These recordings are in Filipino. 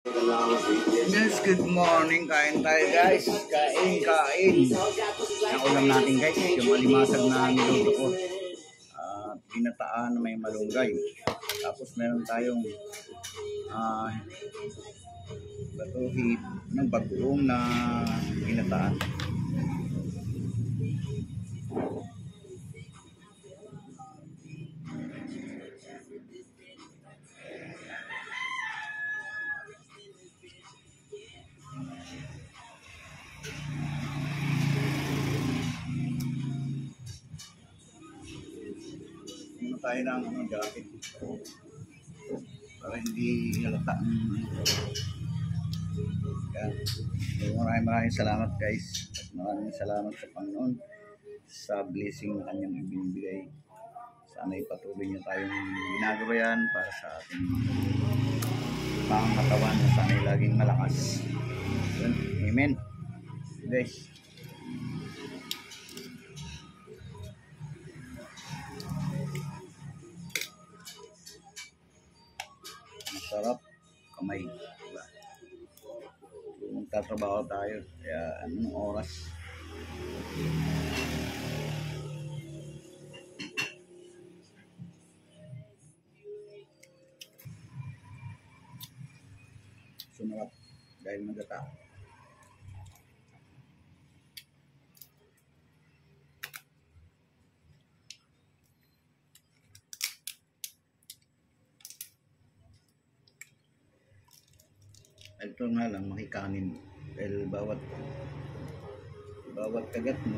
Yes, good morning. Kain tayo guys. Kain. Ang ulam natin guys, yung alimasag na niluto ko. Pinataan na may malunggay. Tapos meron tayong batuhid ng bagoong na pinataan. Tayo ng jacket para hindi halata. Maraming salamat guys, at maraming salamat sa Panginoon sa blessing na kanyang ibinibigay. Sana ipatuloy niyo tayong ginagawa yan para sa ating pangangatawan na sana laging malakas. Amen guys. Masarap kamay, diba? Magtatrabaho tayo, kaya anong oras? Sumarap dahil magata. Ito nga lang makikanin dahil bawat kagat mo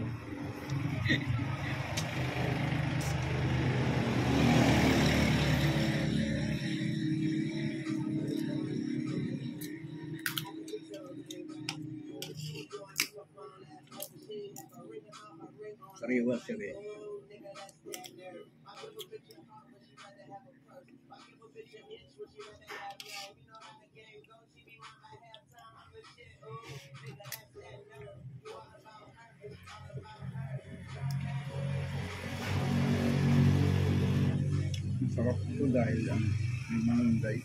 sariwa. Masarap ito dahil may malunggay.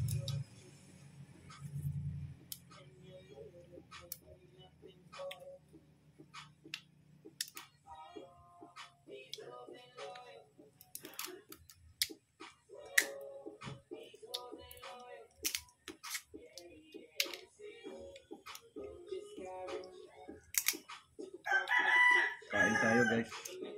Kain tayo guys.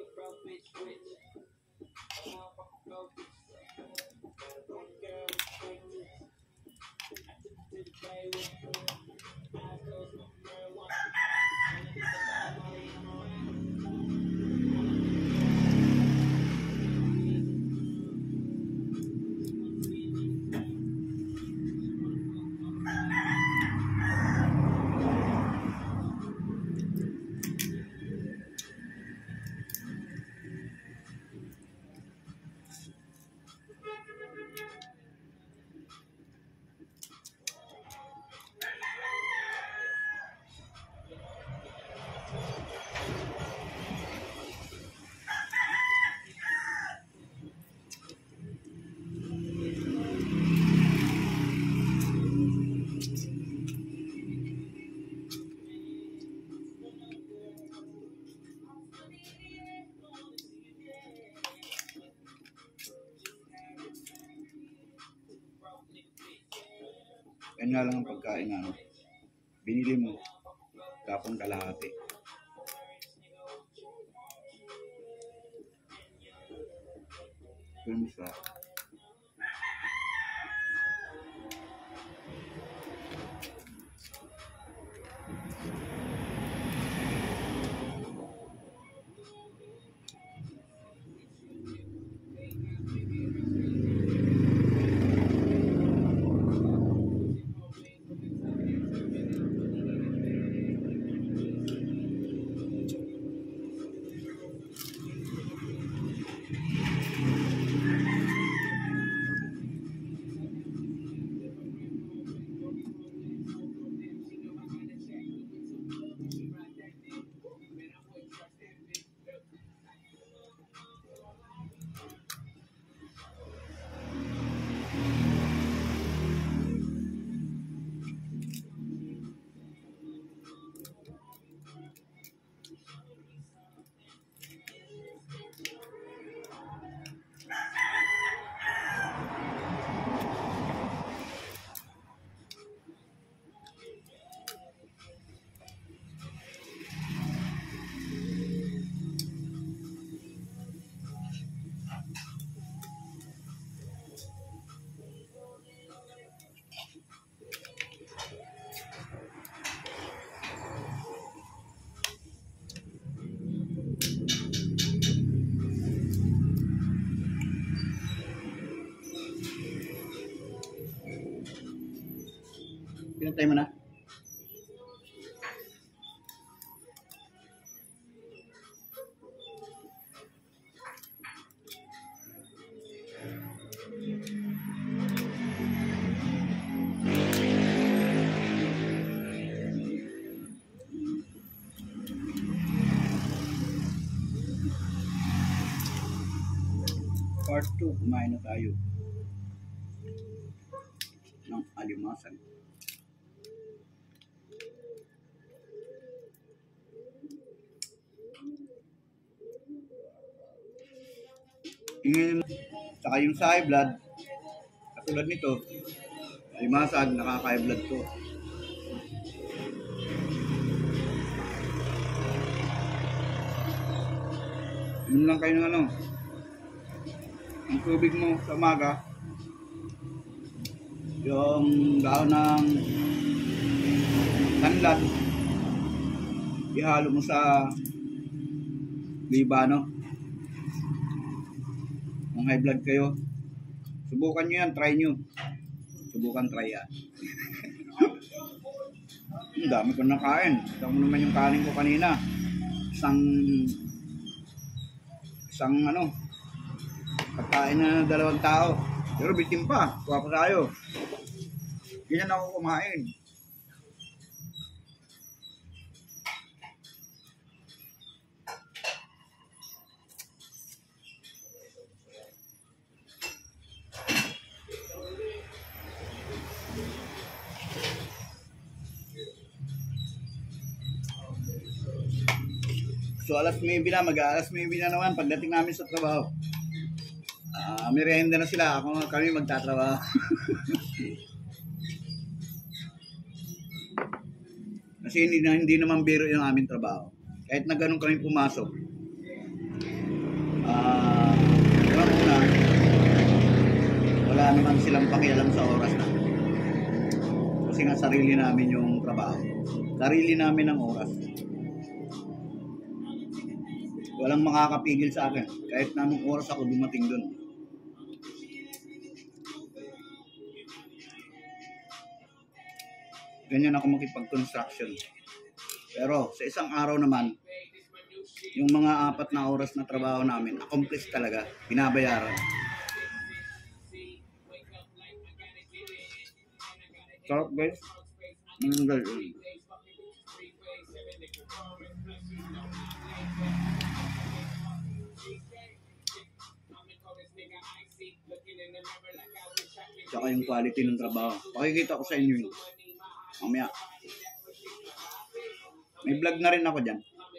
Yan nga lang ang pagkain na binili mo kapong kalahati. Kung sa Pinatay mo na? Part 2, kumain na tayo ng alimasan. Saka yung sa high blood, katulad nito, alimasag, nakaka-high blood to. Inom lang kayo ng ano, ang tubig mo sa umaga, yung daon ng tanlat, ihalo mo sa libano. Kung high blood kayo, subukan nyo yan, try nyo. Try yan. Ang dami ko nakain. Ito mo naman yung kanin ko kanina. Isang pagkain na 2 tao. Pero bitin pa, kuha pa tayo. Ganyan ako kumain. So alas 9 na, mag-alas 9 na naman pagdating namin sa trabaho. Merienda na sila, kami magtatrabaho. Kasi hindi naman biro yung aming trabaho. Kahit na ganun kami pumasok. Wala naman silang pakialam sa oras na. Kasi nga sarili namin yung trabaho. Sarili namin ang oras. Walang makakapigil sa akin. Kahit na anong oras ako dumating dun. Ganyan ako makipag-construction. Pero sa isang araw naman, yung mga 4 na oras na trabaho namin, accomplish talaga. Binabayaran. Sarap guys. Guys. Tsaka yung quality ng trabaho. Pakikita ko sa inyo yun. Mamaya. May vlog na rin ako dyan.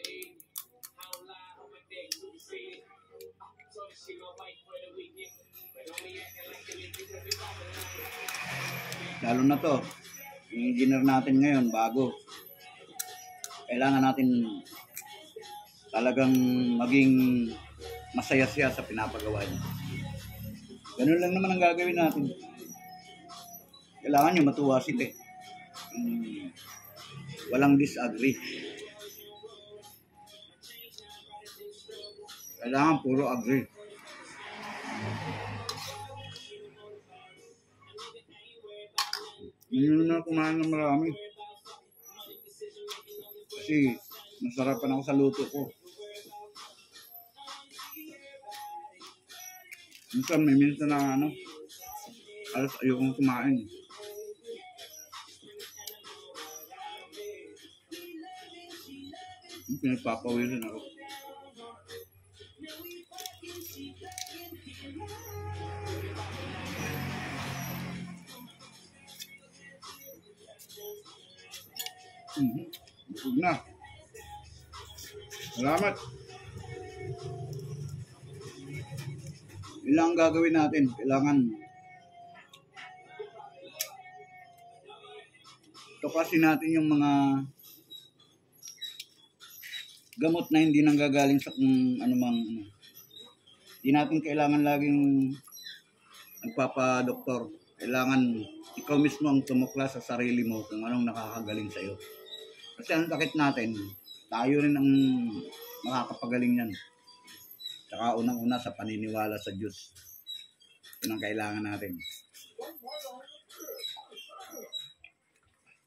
Lalo na to. Yung engineer natin ngayon, bago. Kailangan natin talagang maging masaya siya sa pinapagawa niya. Ganun lang naman ang gagawin natin. Kailangan nyo matuwa sila eh. Walang disagree. Kailangan puro agree. Hindi na kumain ng marami. Kasi nasarapan ako sa luto ko. Minsan na alas ayokong kumain. Pinagpapawisan ako. Busog na. Salamat. Ilang gagawin natin. Kailangan tukasin natin yung mga gamot na hindi nanggagaling sa kung anumang hindi natin kailangan laging nagpapadoktor. Kailangan ikaw mismo ang tumukla sa sarili mo kung anong nakakagaling sa iyo. Kasi ang sakit natin, tayo rin ang makakapagaling yan. Tsaka unang-una sa paniniwala sa Diyos. Yun ang kailangan natin.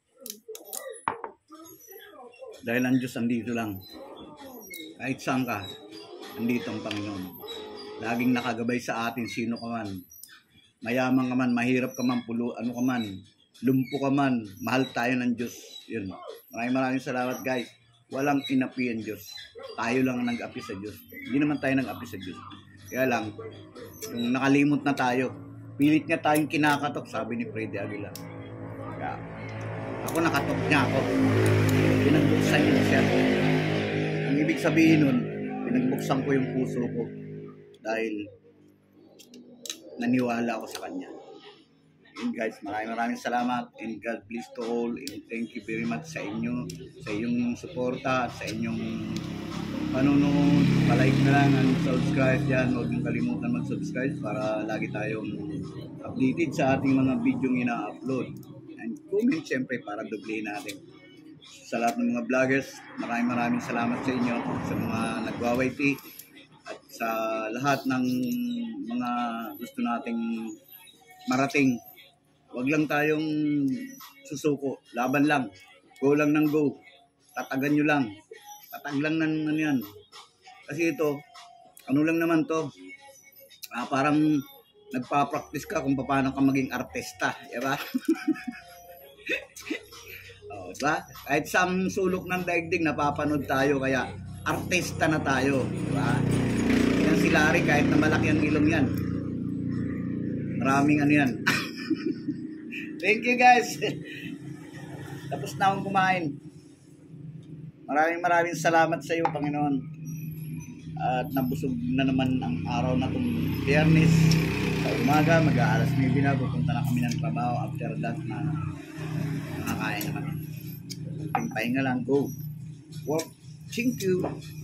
Dahil ang Diyos andito lang. Kahit saan ka, andito ang Panginoon. Laging nakagabay sa atin, sino ka man. Mayaman ka man, mahirap ka man, ano ka man, lumpo ka man, mahal tayo ng Diyos. Yun. Maraming salamat guys. Walang inapi ang Diyos. Tayo lang ang nag-api sa Diyos. Hindi naman tayo nag-api sa Diyos. Kaya lang, yung nakalimot na tayo, pilit niya tayong kinakatok, sabi ni Freddy Aguilar. Kaya, ako nakatok niya ako. Pinagbuksan niya siya. Ang ibig sabihin nun, pinagbuksan ko yung puso ko dahil naniwala ako sa kanya. And guys, maraming salamat and God bless to all and thank you very much sa inyo, sa inyong suporta at sa inyong panonood. Palike na lang and subscribe dyan. Huwag niyong kalimutan mag-subscribe para lagi tayong updated sa ating mga video ina-upload. And comment syempre para doblehin natin. Sa lahat ng mga vloggers, maraming salamat sa inyo, sa mga nagwa-YT at sa lahat ng mga gusto nating marating. Huwag lang tayong susuko, laban lang, go lang ng go, tatagan nyo lang, tatag lang ng ano yan. Kasi ito, ano lang naman to, parang nagpa-practice ka kung paano ka maging artista, diba? Oh, diba? Kahit sa sulok ng daigdig, napapanood tayo, kaya artista na tayo, diba? Yan si Larry, kahit na malaki ang ilong yan, maraming ano yan. Thank you guys. Tapos na akong kumain. Maraming salamat sa iyo, Panginoon. At nabusog na naman ang araw na itong Biyernes. Sa umaga, mag-aalas 9 na. Pupunta na kami ng trabaho. After that, nakakain na kami. Pahinga lang. Go. Work. Thank you.